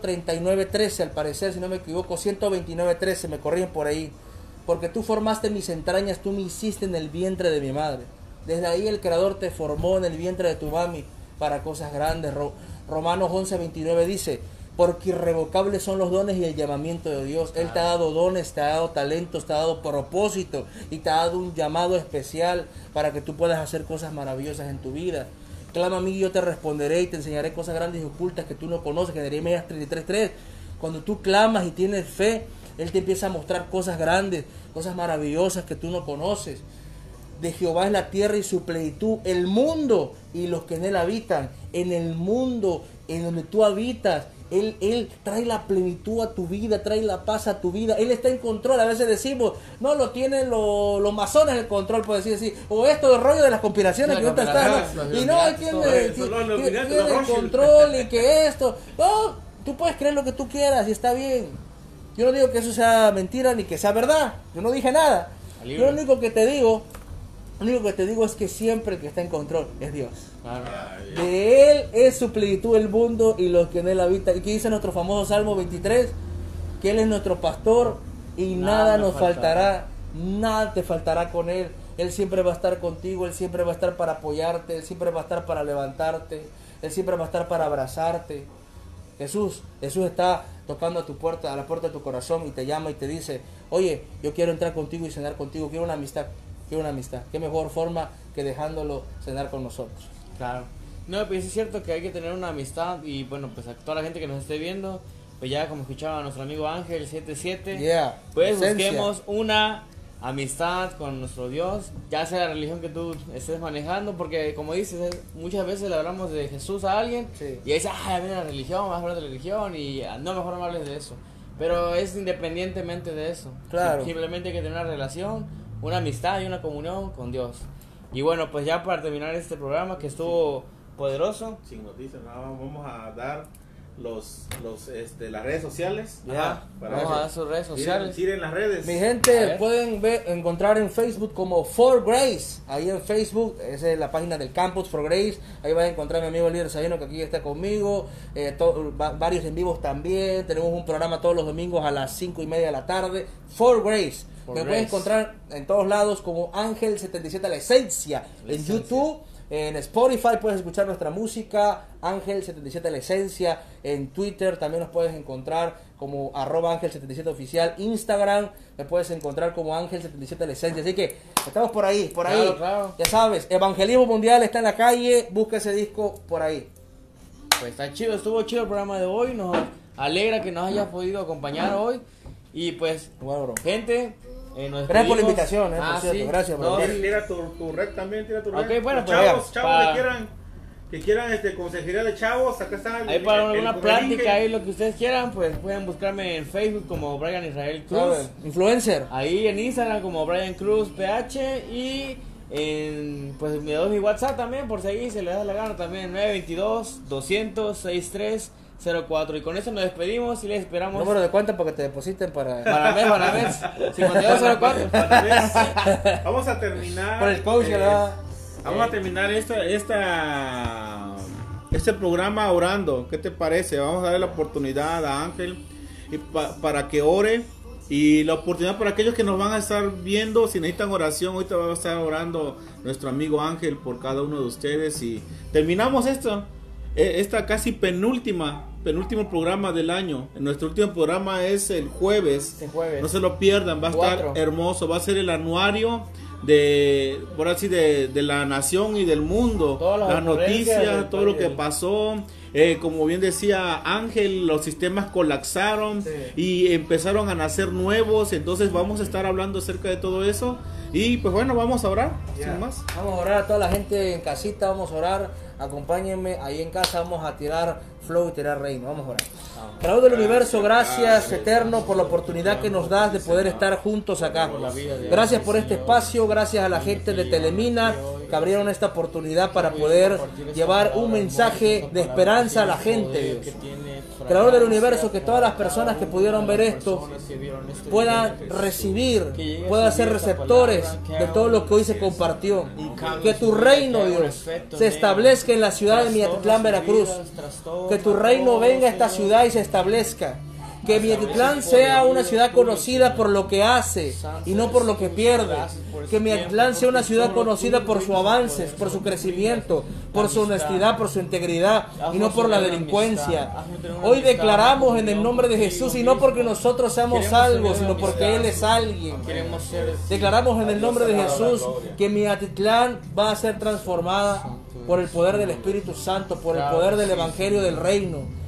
139:13, al parecer, si no me equivoco, 129:13, me corrigen por ahí. Porque tú formaste mis entrañas, tú me hiciste en el vientre de mi madre. Desde ahí el Creador te formó en el vientre de tu mami para cosas grandes. Romanos 11:29 dice: porque irrevocables son los dones y el llamamiento de Dios. Él te ha dado dones, te ha dado talentos, te ha dado propósito, y te ha dado un llamado especial para que tú puedas hacer cosas maravillosas en tu vida. Clama a mí y yo te responderé y te enseñaré cosas grandes y ocultas que tú no conoces. Jeremías 33:3. Cuando tú clamas y tienes fe, Él te empieza a mostrar cosas grandes, cosas maravillosas que tú no conoces. De Jehová es la tierra y su plenitud, el mundo y los que en él habitan. En el mundo en donde tú habitas, Él trae la plenitud a tu vida, trae la paz a tu vida. Él está en control. A veces decimos, no, lo tienen los masones el control, por decir así. O esto del rollo de las conspiraciones que ahorita están, ¿no? Y no, hay quien tiene el control y que esto. No, tú puedes creer lo que tú quieras y está bien. Yo no digo que eso sea mentira ni que sea verdad. Yo no dije nada. Yo lo único que te digo es que siempre el que está en control es Dios. Claro. De Él es su plenitud el mundo y los que en Él habitan. Y que dice nuestro famoso Salmo 23, que Él es nuestro pastor y nada nos faltará. Nada te faltará con Él. Él siempre va a estar contigo, Él siempre va a estar para apoyarte, Él siempre va a estar para levantarte, Él siempre va a estar para abrazarte. Jesús está tocando a tu puerta, a la puerta de tu corazón y te llama y te dice, oye, yo quiero entrar contigo y cenar contigo, quiero una amistad. Qué mejor forma que dejándolo cenar con nosotros. Claro. No, pues es cierto que hay que tener una amistad y bueno, pues a toda la gente que nos esté viendo, pues ya como escuchaba nuestro amigo Ángel 77, pues busquemos una amistad con nuestro Dios, ya sea la religión que tú estés manejando, porque como dices, muchas veces le hablamos de Jesús a alguien y dice, mira la religión, vas a hablar de la religión y no, mejor no hables de eso. Pero es independientemente de eso. Claro. Simplemente hay que tener una relación, una amistad y una comunión con Dios. Y bueno, pues ya para terminar este programa que estuvo poderoso. Sin noticias, vamos a dar las redes sociales. Vamos a dar sus redes sociales. Tiren las redes. Mi gente, pueden encontrar en Facebook como For Grace. Ahí en Facebook, esa es la página del Campus For Grace. Ahí vas a encontrar a mi amigo el líder Sabino, que aquí está conmigo. Varios en vivos también. Tenemos un programa todos los domingos a las 5:30 de la tarde. For Grace. Me puedes encontrar en todos lados como Ángel 77 La Esencia. En YouTube, en Spotify puedes escuchar nuestra música, Ángel 77 La Esencia. En Twitter también nos puedes encontrar como @Ángel 77 Oficial. Instagram me puedes encontrar como Ángel 77 La Esencia. Así que estamos por ahí. Claro. Ya sabes, Evangelismo Mundial está en la calle. Busca ese disco por ahí. Pues está chido, estuvo chido el programa de hoy. Nos alegra que nos hayas podido acompañar hoy. Y pues, gente, gracias por la invitación, por cierto. Sí. Gracias, bro. Tira tu red también, tira tu red. Ok, bueno, chavos que quieran consejería de chavos, acá están. Ahí para alguna plática, ahí lo que ustedes quieran, pues pueden buscarme en Facebook como Brian Israel Cruz. Influencer. Ahí en Instagram como Brian Cruz PH y pues me doy mi WhatsApp también por si ahí se les da la gana también, 922-200-6304. Y con eso nos despedimos y les esperamos. Número de cuenta para que te depositen para mes 5204. Vamos a terminar por el coach, vamos a terminar este programa orando. ¿Qué te parece? Vamos a darle la oportunidad a Ángel para que ore. Y la oportunidad para aquellos que nos van a estar viendo, si necesitan oración, ahorita va a estar orando nuestro amigo Ángel por cada uno de ustedes. Y terminamos esta casi penúltimo programa del año. Nuestro último programa es el jueves. No se lo pierdan, va a estar hermoso. Va a ser el anuario de la nación y del mundo, las noticias, todo lo que pasó. Como bien decía Ángel, los sistemas colapsaron y empezaron a nacer nuevos. Entonces vamos a estar hablando acerca de todo eso. Y pues bueno, vamos a orar, sin más. Vamos a orar a toda la gente en casita, vamos a orar. Acompáñenme ahí en casa, vamos a tirar flow y tirar reino. Vamos a orar. Creador del universo, gracias eterno por la oportunidad que nos das de poder estar juntos acá. Gracias por este espacio, gracias a la gente de Telemina que abrieron esta oportunidad para poder llevar un mensaje de esperanza a la gente, Dios. Creador del universo, que todas las personas que pudieron ver esto puedan recibir, puedan ser receptores de todo lo que hoy se compartió. Que tu reino, Dios, se establezca en la ciudad de Miatitlán, Veracruz. Que tu reino venga a esta ciudad y se establezca. Que Miatitlán sea una ciudad conocida por lo que hace y no por lo que pierde. Que Miatitlán sea una ciudad conocida por sus avances, por su crecimiento, por su honestidad, por su integridad y no por la delincuencia. Hoy declaramos en el nombre de Jesús, y no porque nosotros seamos algo, sino porque Él es alguien. Declaramos en el nombre de Jesús que Miatitlán va a ser transformada por el poder del Espíritu Santo, por el poder del Evangelio del Reino.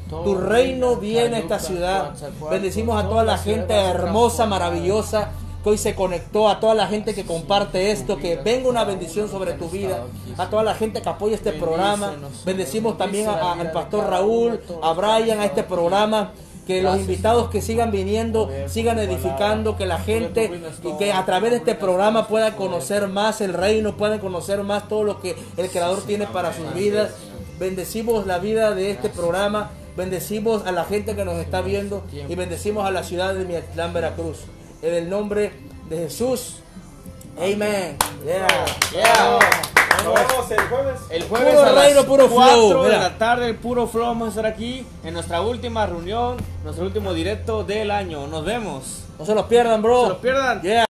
Tu reino viene a esta ciudad. Bendecimos a toda la gente hermosa, maravillosa, que hoy se conectó, a toda la gente que comparte esto, que venga una bendición sobre tu vida, a toda la gente que apoya este programa. Bendecimos también al pastor Raúl, a Brian, a este programa. Que los invitados que sigan viniendo, sigan edificando, que la gente, y que a través de este programa puedan conocer más el reino, puedan conocer más todo lo que el Creador tiene para sus vidas. Bendecimos la vida de este programa, bendecimos a la gente que nos está viendo y bendecimos a la ciudad de Miatlán, Veracruz. En el nombre de Jesús. Amén. Nos vemos el jueves. El jueves Puro a las reino, puro 4 flow, de mira. la tarde, el puro flow. Vamos a estar aquí en nuestra última reunión, nuestro último directo del año. Nos vemos. No se los pierdan, bro. No se los pierdan. Yeah.